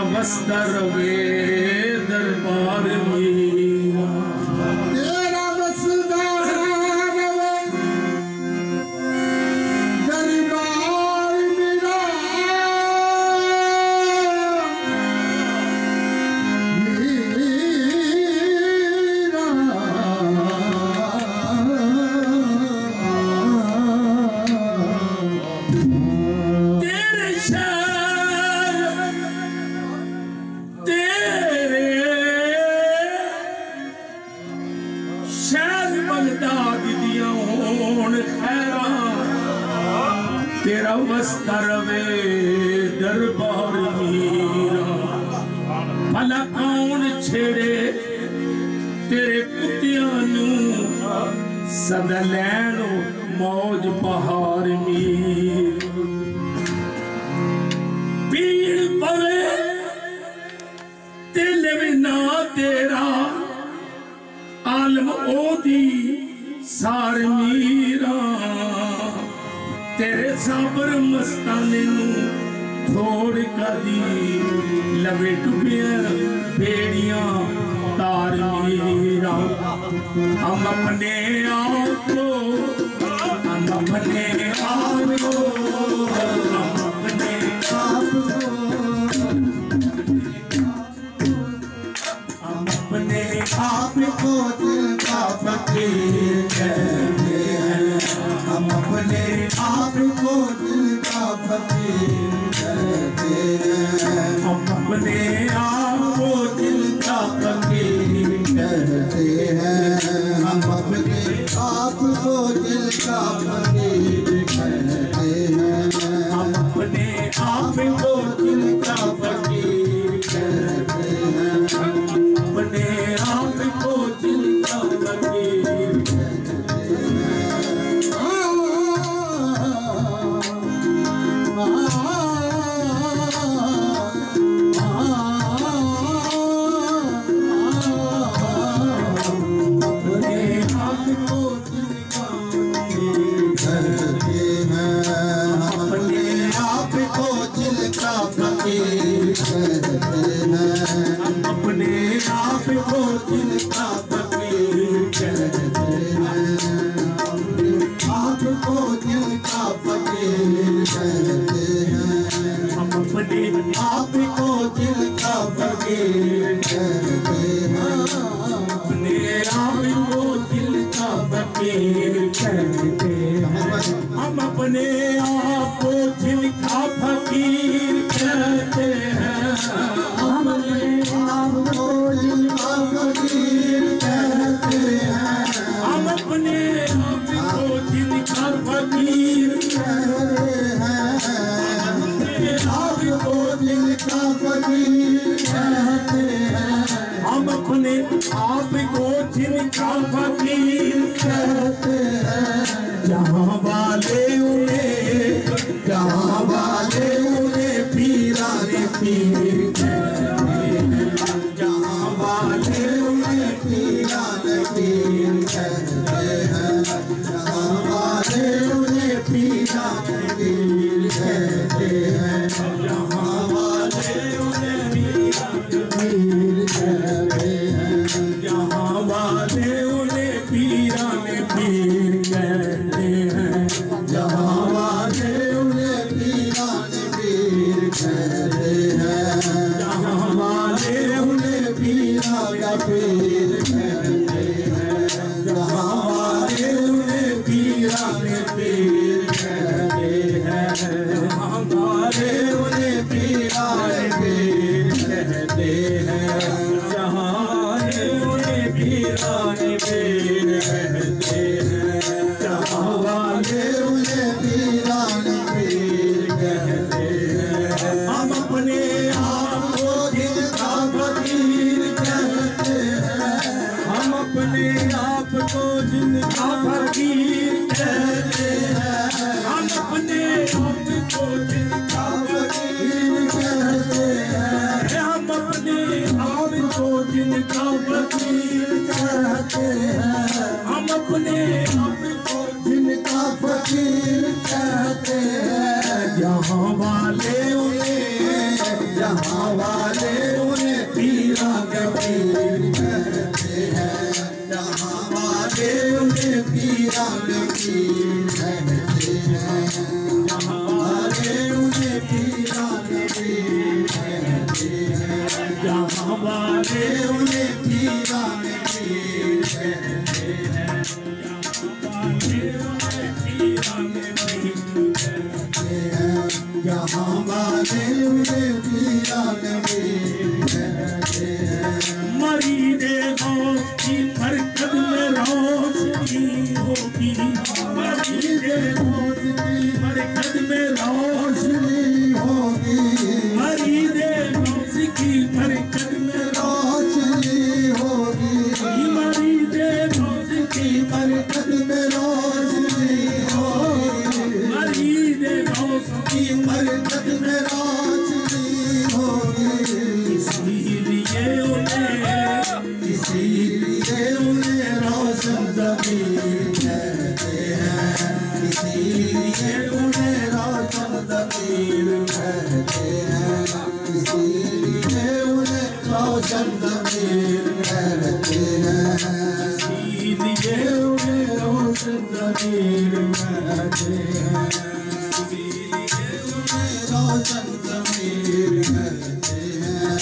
वस्ता रवे दरबार मेरा, तेरा वस्ता रवे दरबार मेरा, तेरे शहर तेरे शहर बगदाद दिया होन खैरा, तेरा वस्ता रवे दरबार मेरा, भला कौन छेड़े तेरे कुत्तियां नू सदा लैनो मौज बहार मेरी, पीड़ पवे दिल भी ना तेरा आलम ओदी सार मीरा, तेरे साबर मस्ताने नू थोड़ कदी लवे डुबिया बेड़ियां तार मीरा, हम अपने आप को हम अपने आप को हम अपने आप को हम अपने आप को दिल का फकीर कहते हैं, हम अपने आप को दिल का फकीर कहते हैं, हम अपने आप को दिल का फकीर कहते हैं, हम अपने आप को दिल का फकीर कहते हैं, हम अपने आप को दिल का फकीर कहते हैं, अपने आप को दिल का फकीर कहते अपने आप को दिल का फकीर कहते हैं, आप को दिल का फकीर कहते हैं, हम अपने आप को दिल का फकीर कहते हैं, अपने आप को दिल का फकीर कहते हैं, हम अपने आप को दिल का फकीर कहते हैं, हम अपने आप को दिल का फकीर कहते हैं, हम अपने आप को दिल का फकीर कहते हैं, आप को दिल का फकीर कहते हैं, हम अपने आप को दिल का फकीर कहते हैं, जहाँ वाले उन्हें पीराने पीर कहते हैं, जहाँ वाले उन्हें पीराने पीर कहते हैं, जहाँ वाले उन्हें पीराने पीर कहते हैं, जहाँ वाले उन्हें पीराने पीर कहते हैं, जहाँ वाले उन्हें पीराने पीर कहते हैं, जहाँ वाले उन्हें पीराने पीर कहते हैं, जहाँ वाले उन्हें पीराने पीर कहते हैं, जहाँ वाले उन्हें पीराने पीर कहते हैं, जहाँ वाले उन्हें पीराने पीर कहते हैं, जहाँ वाले उन्हें पीराने पीर कहते हैं, जहाँ वाले उन्हें पीराने पीर कहते हैं, हम अपने आप को दिल का फकीर कहते हैं, हम अपने आप को जिनका फकीर कहते हैं, हम अपने आप को जिनका फकीर कहते हैं, हम अपने आप को जिनका फकीर कहते हैं, हम अपने आप को जिनका फकीर कहते हैं, यहाँ वाले उन्हें जहाँ वाले उन्हें पीरा के पीर कहते हैं, जहाँ वाले उन्हें पीरा के पीर कहते हैं, जहाँ वाले उन्हें पीरा के पीर कहते हैं, जहाँ वाले उन्हें पीरा के पीर कहते हैं, जहाँ वाले उन्हें पीरा के पीर कहते हैं। मरीदे गौस की मरकज में रोशनी होगी, मरीदे गौस की मरकज में रोशनी होगी, मरीदे गौस की मरकज में रोशनी होगी, मरीदे गौस की मरकज में रोशनी होगी, मरीदे गौस की मरकज में रोशनी होगी। इसीलिए उन्हें रोशन ज़मीर कहते हैं, इसीलिए उन्हें रोशन ज़मीर कहते हैं, इसीलिए उन्हें रोशन ज़मीर कहते हैं, इसीलिए उन्हें रोशन ज़मीर कहते हैं, इसीलिए उन्हें रोशन ज़मीर कहते हैं,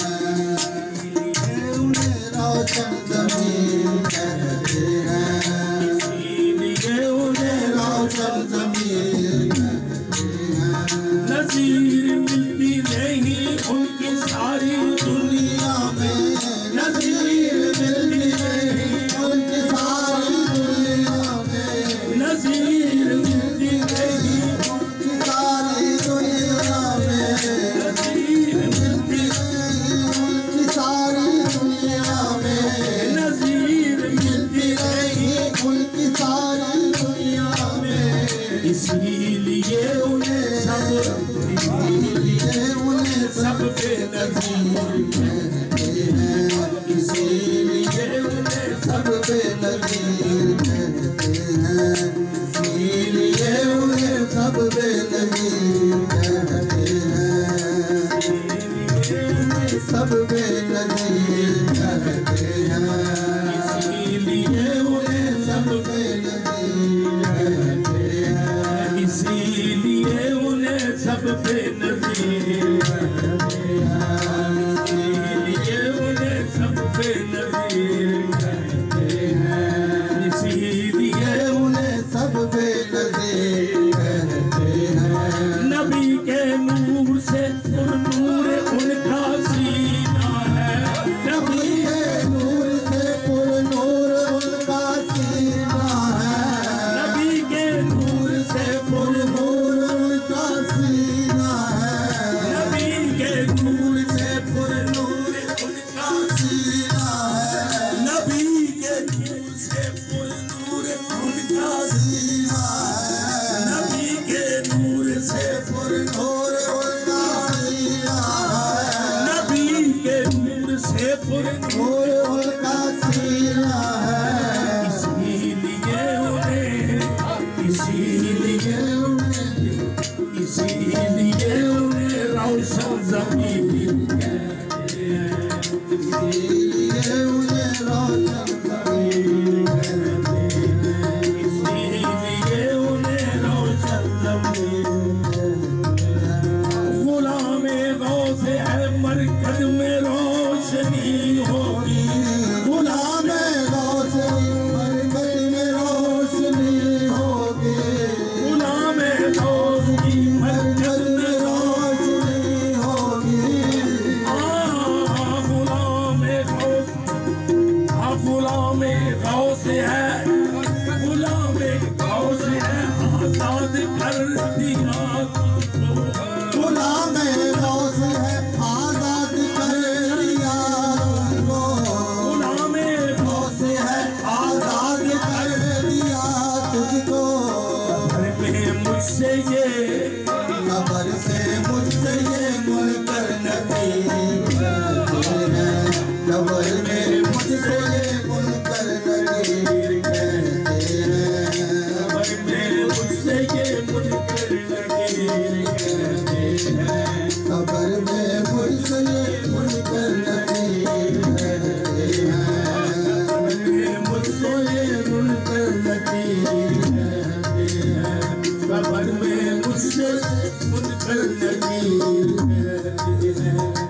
रोशन ज़मीर कहते हैं, इसीलिए उन्हें रोशन ज़मीर कहते हैं। नज़ीर मिलती नहीं उनकी सारी दुनिया में नज़ीर मिलती नहीं उनकी सारी दुनिया में, नज़ीर मिलती नहीं उनकी सारी दुनिया में, नज़ीर मिलती उनकी सारी दुनिया में, नज़ीर मिलती नहीं उनकी सारी दुनिया में। इसीलिए उन्हें सब बेनज़ीर कहते हैं, इसीलिए उन्हें सब बेनज़ीर कहते हैं, इसीलिए उन्हें सब बेनज़ीर कहते हैं, सब बेनज़ीर कहते हैं, इसीलिए उन्हें सब बेनज़ीर कहते हैं, इसीलिए उन्हें सब बेनज़ीर कहते हैं, इसीलिए उन्हें सब बेनज़ीर कहते हैं, इसीलिए उन्हें सब बेनज़ीर कहते हैं। नबी के नूर से नूर उनका सीना है, नबी के नूर से पुरनूर उनका सीना है, नबी के नूर से पुरनूर उनका सीना है, नबी के नूर से पुरनूर उनका सीना है, नबी के नूर से पुरनूर उनका सीना है, नबी के नूर से पुरनूर उनका सीना है, नबी के नूर से पुरनूर उनका सीना है। इसीलिए उन्हें रोशन ज़मीर कहते हैं, इसीलिए उन्हें रोशन ज़मीर कहते हैं, इसीलिए उन्हें रोशन ज़मीर गुलामे गौस है मरकज में रोशनी होगी, गुलामे गौस मरकज में रोशनी होगी, गुलामे गौस की मरकज में रोशनी होगी, गुलामे गौस है, गुलामे गौस है आजाद कर दिया तुझको, गुलामे गौस है आजाद कर दिया तुझको, गुलामे गौस है आजाद कर दिया तुझको, घर में मुझसे ये कब्र से मुझसे ये मुनकर नकीर कहते हैं, कब्र में मुझसे ये मुनकर नकीर कहते हैं, घर में मुझसे ये मुनकर नकीर कहते हैं, कब्र में मुझसे फकीर कहते हैं।